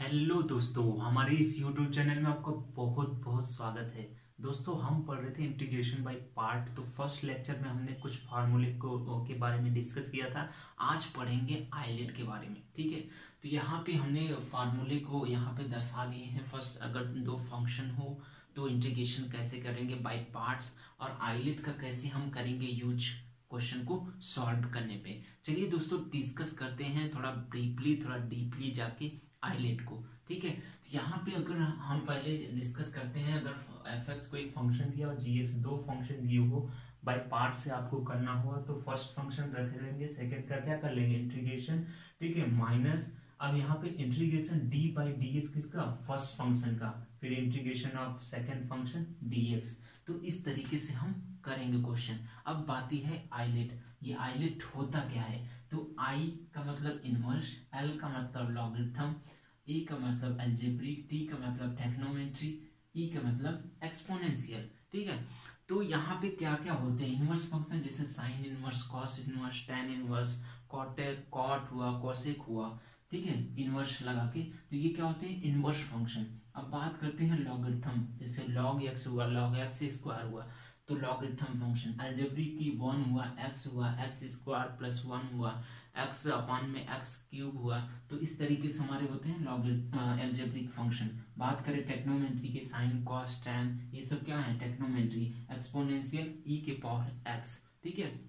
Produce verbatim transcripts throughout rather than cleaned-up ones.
Hello दोस्तों, हमारे इस यूट्यूब चैनल में आपका बहुत बहुत स्वागत है। दोस्तों, हम पढ़ रहे थे इंटीग्रेशन बाय पार्ट। तो फर्स्ट लेक्चर में हमने कुछ फार्मूले को के बारे में डिस्कस किया था। आज पढ़ेंगे आइलेट के बारे में, ठीक है। तो यहाँ पे हमने फार्मूले को यहाँ पे दर्शा दिए हैं। फर्स्ट, अगर दो फंक्शन हो तो इंटीग्रेशन कैसे करेंगे बाय पार्ट्स, और आइलेट का कैसे हम करेंगे यूज क्वेश्चन को सॉल्व करने पे। चलिए दोस्तों, डिस्कस करते हैं थोड़ा ब्रीफली, थोड़ा डीपली जाके आइलेट को, ठीक है। तो यहाँ पे अगर हम पहले डिस्कस करते हैं, अगर एफ एक्स कोई फंक्शन दिया और जी एक्स दो फंक्शन दिए हो, बाय पार्ट से आपको करना हुआ तो फर्स्ट फंक्शन रख लेंगे, सेकंड का क्या कर लेंगे इंटीग्रेशन, ठीक है, माइनस। अब यहाँ पे integration d by d x किसका, फर्स्ट फंक्शन का, फिर integration of second function d x. तो इस तरीके से हम करेंगे क्वेश्चन। अब बात है आइलेट। ये आइलेट होता क्या है? तो आई का मतलब इनवर्स, एल का मतलब लॉगरिथम, ई का मतलब अलजेब्रिक, टी का मतलब ट्रिग्नोमेट्री, ई का मतलब एक्सपोनेंशियल, ठीक है। तो यहाँ पे क्या क्या होते हैं इनवर्स फंक्शन, जैसे sine inverse, cos inverse, tan inverse, कॉटेक, कॉट हुआ, कोसेक हुआ, ठीक है, इनवर्स लगा के। तो ये क्या होते हैं इनवर्स फंक्शन। अब बात करते हैं लॉगरिथम, जैसे लॉग एक्स हुआ, लॉग एक्स स्क्वायर हुआ, तो लॉगरिथम फंक्शन। अलजेब्रिक की वन हुआ, एक्स हुआ, एक्स स्क्वायर प्लस वन हुआ, एक्स अपान में एक्स क्यूब हुआ। तो इस तरीके से हमारे होते हैं लॉगरिथम अलजेब्रिक फंक्शन। बात करें टेक्नोमेट्री के, साइन कॉस टैन, ये सब क्या है टेक्नोमेट्री। एक्सपोनेंशियल ई के पावर एक्स, ठीक है।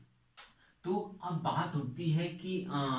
तो अब बात उठती है कि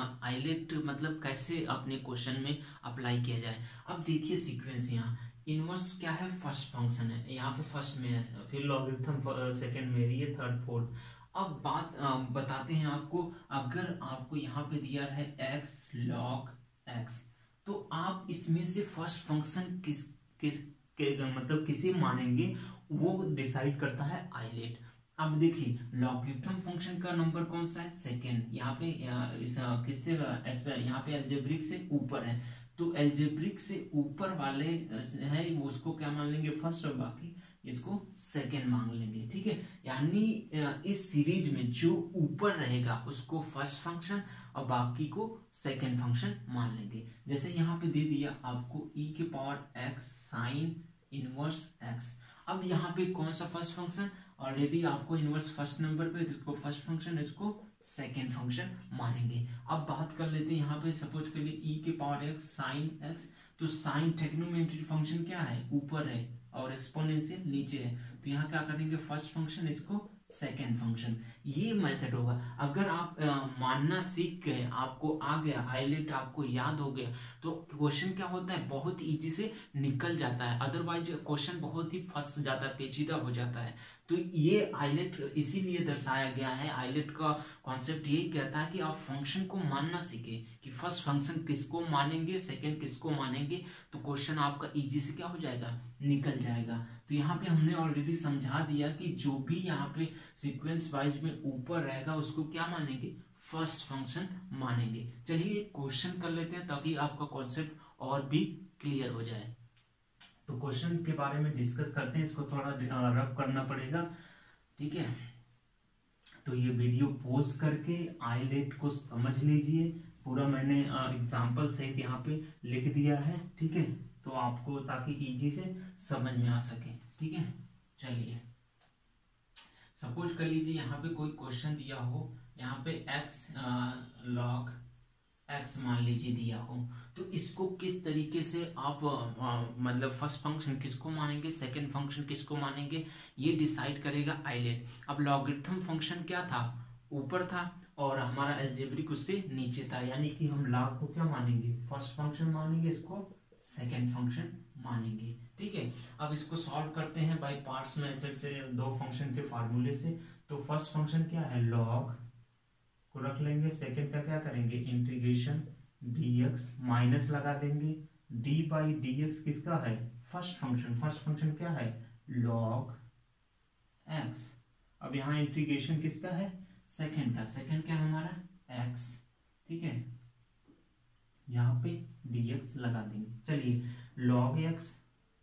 आइलेट मतलब कैसे अपने क्वेश्चन में अप्लाई किया जाए। अब देखिए सीक्वेंस, यहाँ इनवर्स क्या है, फर्स्ट फंक्शन है, यहाँ पे फर्स्ट में है, फिर लॉगरिथम सेकंड में, ये थर्ड फोर्थ। अब बात आ, बताते हैं आपको, अगर आपको यहाँ पे दिया है x log x, तो आप इसमें से फर्स्ट फंक्शन किस किस के मतलब किसे मानेंगे, वो डिसाइड करता है आइलेट। अब देखिए लॉगरिथम फंक्शन का नंबर कौन सा है, सेकंड। यहाँ पे इस किससे एक्स, यहाँ पे अलजेब्रिक से ऊपर है, तो अलजेब्रिक से ऊपर वाले है वो उसको क्या मान लेंगे फर्स्ट, और बाकी इसको सेकंड मान लेंगे, ठीक है। यानी इस सीरीज में जो ऊपर रहेगा उसको फर्स्ट फंक्शन और बाकी को सेकंड फंक्शन मान लेंगे। जैसे यहाँ पे दे दिया आपको e के power x sine inverse x। अब यहाँ पे कौन सा फर्स्ट फंक्शन, ऑलरेडी आपको इनवर्स फर्स्ट नंबर पे, इसको फर्स्ट फंक्शन, इसको सेकेंड फंक्शन मानेंगे। अब बात कर लेते हैं यहाँ पे, सपोज कर लिए e के पावर x साइन x, तो साइन ट्रिग्नोमेट्री फंक्शन क्या है, ऊपर है, और एक्सपोनेंशियल नीचे है। तो यहाँ क्या करेंगे फर्स्ट फंक्शन, इसको सेकेंड फंक्शन। ये मेथड होगा। अगर आप आ, मानना सीख गए, आपको आ गया आइलेट, आपको याद हो गया, तो क्वेश्चन क्या होता है बहुत इजी से निकल जाता है। अदरवाइज क्वेश्चन बहुत ही फंस जाता है, पेचीदा हो जाता है। तो ये आइलेट इसीलिए दर्शाया गया है। आइलेट का कॉन्सेप्ट यही कहता है कि आप फंक्शन को मानना सीखे, कि फर्स्ट फंक्शन किसको मानेंगे, सेकंड किसको मानेंगे, तो क्वेश्चन आपका इजी से क्या हो जाएगा, निकल जाएगा। तो यहाँ पे हमने ऑलरेडी समझा दिया कि जो भी यहाँ पे सीक्वेंस वाइज में ऊपर रहेगा उसको क्या मानेंगे, फर्स्ट फंक्शन मानेंगे। चलिए क्वेश्चन कर लेते हैं ताकि आपका कॉन्सेप्ट और भी क्लियर हो जाए। तो क्वेश्चन के बारे में डिस्कस करते हैं, इसको थोड़ा रफ करना पड़ेगा, ठीक है। तो ये वीडियो पॉज करके आइलेट को समझ लीजिए पूरा। मैंने एग्जांपल सहित यहाँ पे लिख दिया है, ठीक है, तो आपको ताकि इजी से समझ में आ सके, ठीक है। चलिए सपोज कर लीजिए यहाँ पे कोई क्वेश्चन दिया हो, यहाँ पे x log x मान लीजिए दिया हो, तो इसको किस तरीके से आप आ, मतलब फर्स्ट फंक्शन किसको मानेंगे, सेकंड फंक्शन किसको मानेंगे, ये डिसाइड करेगा आइलेट। अब लॉगरिथम फंक्शन क्या था, ऊपर था, और हमारा अलजेब्रिक उससे नीचे था, यानी कि हम लॉग को क्या मानेंगे, फर्स्ट फंक्शन मानेंगे, इसको सेकेंड फंक्शन मानेंगे, ठीक है। अब इसको सॉल्व करते हैं बाय पार्ट्स मेथड से, दो फंक्शन के फार्मूले से। तो फर्स्ट फंक्शन क्या है, लॉग को रख लेंगे, सेकंड का क्या करेंगे इंटीग्रेशन dx, माइनस लगा देंगे, d बाई डी एक्स किसका है, फर्स्ट फंक्शन। फर्स्ट फंक्शन क्या है, log x। अब यहाँ इंटीग्रेशन किसका है, सेकंड का, सेकंड क्या है हमारा x, ठीक है, यहाँ पे dx लगा देंगे। चलिए log x,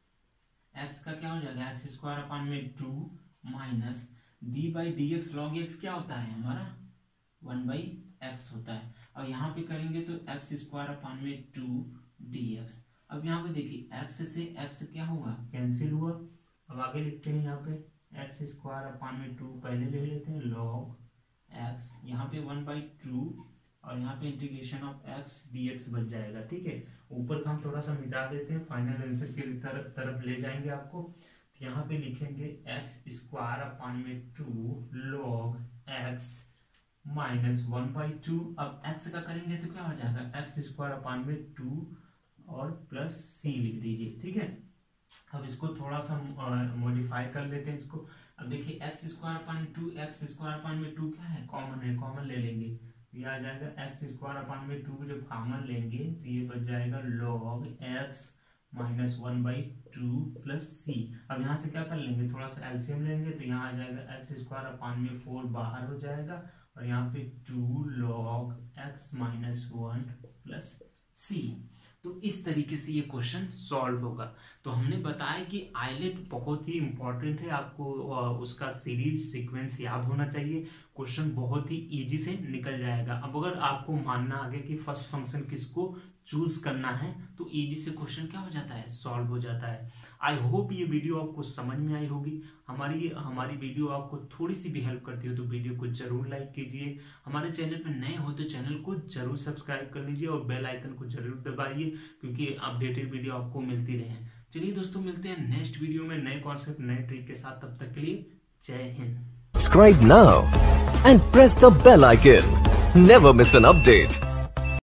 x का क्या हो जाएगा, एक्स स्क्वायर अपान में two minus d by d x. Log x क्या होता है हमारा, वन बाई एक्स होता है। और यहाँ पे करेंगे तो एक्स स्क्वायर अपान में टू डी एक्स। अब यहाँ पे देखिए x से x क्या हुआ, कैंसिल हुआ। अब आगे लिखते हैं यहाँ पे एक्स स्क्वायर अपान में टू, पहले ले लेते हैं लॉग x, यहाँ पे वन बाई टू और यहाँ पे इंटीग्रेशन ऑफ x dx बच जाएगा। ठीक है, ऊपर का हम थोड़ा सा मिटा देते हैं, फाइनल आंसर के तरफ तरफ ले जाएंगे आपको। तो यहाँ पे लिखेंगे एक्स स्क्वायर अपान में two log x minus one by two. अब x का करेंगे तो क्या हो जाएगा, एक्स स्क्वायर अपान में टू और प्लस c लिख दीजिए। ठीक है, अब इसको थोड़ा सा मॉडिफाई कर लेते हैं इसको। अब देखिए x square upon two, x square upon में टू क्या है, कॉमन है, कॉमन ले लेंगे, ये आ जाएगा एक्स स्क्वायर अपान में टू को जब कॉमन लेंगे तो ये बच जाएगा log x minus one by two plus c. अब यहाँ से क्या कर लेंगे, थोड़ा सा एलसीएम लेंगे तो यहाँ आ जाएगा एक्स स्क्वायर अपान में फोर बाहर हो जाएगा और यहाँ पे two log x minus one plus c. तो इस तरीके से ये क्वेश्चन सॉल्व होगा। तो हमने बताया कि आईलेट बहुत ही इंपॉर्टेंट है, आपको उसका सीरीज सीक्वेंस याद होना चाहिए, क्वेश्चन बहुत ही इजी से निकल जाएगा। अब अगर आपको मानना आगे कि फर्स्ट फंक्शन किसको चूज करना है तो इजी से क्वेश्चन क्या हो जाता है, सॉल्व हो जाता है। आई होप ये वीडियो आपको समझ में आई होगी। हमारी हमारी वीडियो आपको थोड़ी सी भी हेल्प करती हो तो वीडियो को जरूर लाइक कीजिए। हमारे चैनल पर नए हो तो चैनल को जरूर सब्सक्राइब कर लीजिए और बेल आइकन को जरूर दबाइए क्योंकि अपडेटेड वीडियो आपको मिलती रहे। चलिए दोस्तों, मिलते हैं नेक्स्ट वीडियो में नए कॉन्सेप्ट नए ट्रिक के साथ। तब तक के लिए जय Hind. Subscribe now and press the bell icon. Never miss an update.